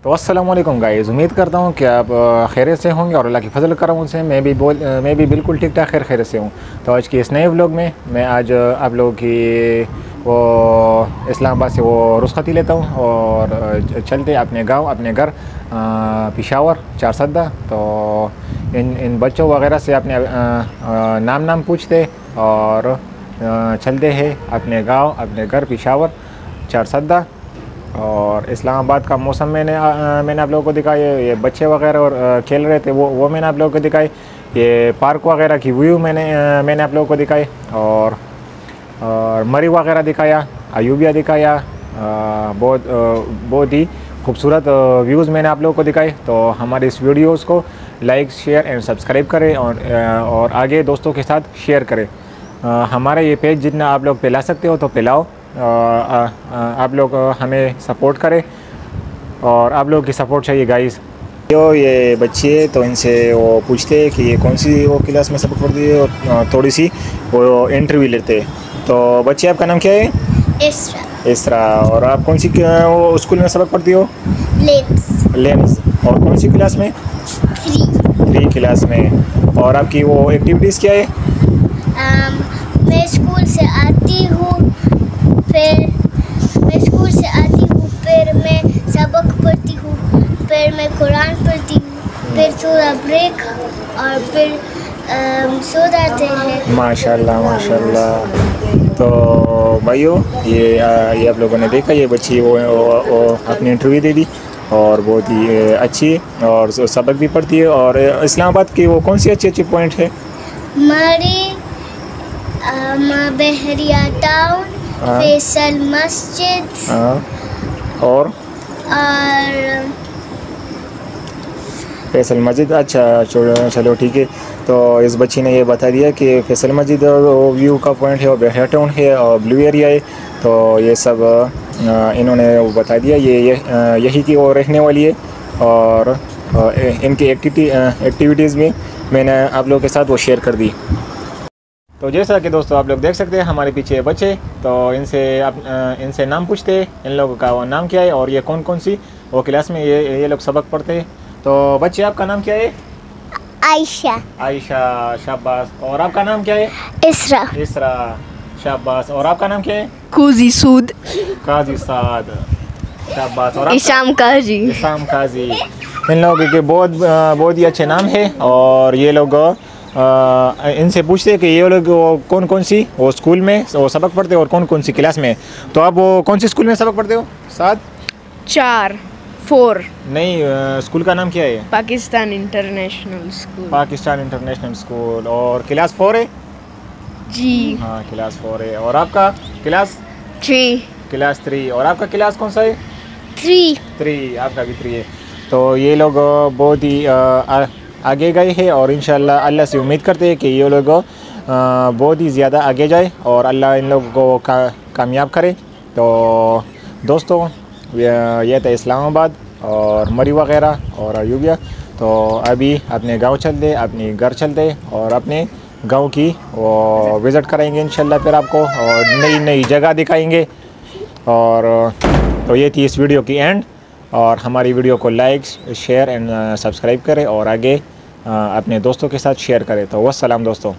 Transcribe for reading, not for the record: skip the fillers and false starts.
तो अस्सलामुअलैकुम गाइस, उम्मीद करता हूँ कि आप खैरियत से होंगे और अल्लाह की फ़ज़ल करम से मैं भी बिल्कुल ठीक ठाक खैरियत से हूँ। तो आज के इस नए व्लॉग में मैं आज आप लोगों की वो इस्लामाबाद से वो रुख़्सती लेता हूँ और चलते अपने गांव अपने घर पेशावर चारसद्दा। तो इन बच्चों वगैरह से अपने नाम पूछते और चलते हैं अपने गाँव अपने घर पेशावर चारसद्दा। और इस्लामाबाद का मौसम मैंने आप लोगों को दिखाया, ये बच्चे वगैरह और खेल रहे थे वो मैंने आप लोगों को दिखाई, ये पार्क वगैरह की व्यू मैंने आप लोगों को दिखाई और मरी वगैरह दिखाया, अयूबिया दिखाया, बहुत ही खूबसूरत व्यूज़ मैंने आप लोगों को दिखाए। तो हमारे इस वीडियोज़ को लाइक शेयर एंड सब्सक्राइब करें और आगे दोस्तों के साथ शेयर करें। हमारा ये पेज जितना आप लोग फैला सकते हो तो फैलाओ। आप लोग हमें सपोर्ट करें और आप लोगों की सपोर्ट चाहिए गाइस। तो ये बच्चे तो इनसे वो पूछते हैं कि ये कौन सी वो क्लास में सबक पढ़ती है और थोड़ी सी वो इंटरव्यू लेते हैं। तो बच्चे आपका नाम क्या है? इसरा। और आप कौन सी वो स्कूल में सबक पढ़ती हो? लेंस। और कौन सी क्लास में? 3 क्लास में। और आपकी वो एक्टिविटीज़ क्या है? मैं स्कूल से आती हूँ, फिर मैं सबक पढ़ती हूँ, फिर मैं कुरान पढ़ती हूँ, फिर थोड़ा ब्रेक और फिर सो जाते हैं। माशाल्लाह। तो भाइयों ये आप लोगों ने देखा, ये बच्ची वो अपनी इंटरव्यू दे दी और बहुत ही अच्छी और सबक भी पढ़ती है। और इस्लामाबाद की वो कौन सी अच्छी पॉइंट है? बहरिया टाउन, फैसल मस्जिद और फैसल मस्जिद। अच्छा चलो ठीक है। तो इस बच्ची ने ये बता दिया कि फैसल मस्जिद व्यू का पॉइंट है और बहरिया टाउन है और ब्लू एरिया है। तो ये सब इन्होंने वो बता दिया, यही की वो रहने वाली है। और इनकी एक्टिविटीज़ भी मैंने आप लोगों के साथ वो शेयर कर दी। तो जैसा कि दोस्तों आप लोग देख सकते हैं हमारे पीछे बच्चे, तो इनसे नाम पूछते हैं, इन लोगों का वो नाम क्या है और ये कौन सी वो क्लास में ये लोग सबक पढ़ते हैं। तो बच्चे आपका नाम क्या है? आयशा, शाबाश। और आपका नाम क्या है? इसरा, शाबाश। और आपका नाम क्या है? काजी साद, शाबाश। और इशाम काजी। इन लोगों के बहुत ही अच्छे नाम है। और ये लोग इनसे पूछते हैं कि ये लोग कौन सी वो स्कूल में वो सबक पढ़ते हो और कौन सी क्लास में। तो आप वो कौन सी स्कूल में सबक पढ़ते हो? 4 नहीं, स्कूल का नाम क्या है? Pakistan international school. और क्लास 4 है जी? हाँ, क्लास 4 है। और आपका क्लास 3? और आपका क्लास कौन सा है? 3। आपका भी 3 है। तो ये लोग बहुत ही आगे गए हैं और इंशाल्लाह अल्लाह से उम्मीद करते हैं कि ये लोग बहुत ही ज़्यादा आगे जाए और अल्लाह इन लोगों को कामयाब करे। तो दोस्तों ये था इस्लामाबाद और मरी वगैरह और अयूबिया। तो अभी अपने गांव चलते, अपने घर चलते और अपने गांव की वो विज़िट कराएंगे इंशाल्लाह फिर आपको और नई जगह दिखाएंगे। और तो ये थी इस वीडियो की एंड। और हमारी वीडियो को लाइक शेयर एंड सब्सक्राइब करें और आगे अपने दोस्तों के साथ शेयर करें। तो वस्सलाम दोस्तों।